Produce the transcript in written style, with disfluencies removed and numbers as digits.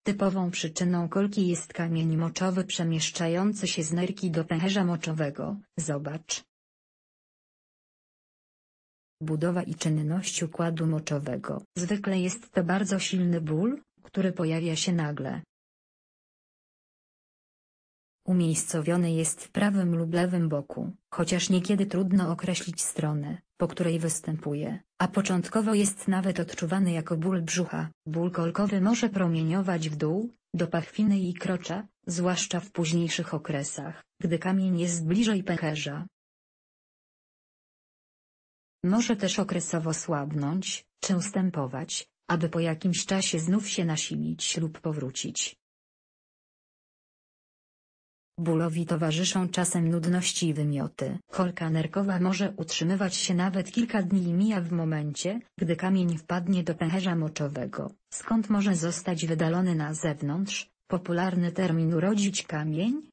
Typową przyczyną kolki jest kamień moczowy przemieszczający się z nerki do pęcherza moczowego. Zobacz. Budowa i czynność układu moczowego. Zwykle jest to bardzo silny ból, który pojawia się nagle. Umiejscowiony jest w prawym lub lewym boku, chociaż niekiedy trudno określić stronę, po której występuje, a początkowo jest nawet odczuwany jako ból brzucha. Ból kolkowy może promieniować w dół, do pachwiny i krocza, zwłaszcza w późniejszych okresach, gdy kamień jest bliżej pęcherza. Może też okresowo słabnąć, czy ustępować, aby po jakimś czasie znów się nasilić lub powrócić. Bólowi towarzyszą czasem nudności i wymioty. Kolka nerkowa może utrzymywać się nawet kilka dni i mija w momencie, gdy kamień wpadnie do pęcherza moczowego, skąd może zostać wydalony na zewnątrz. Popularny termin urodzić kamień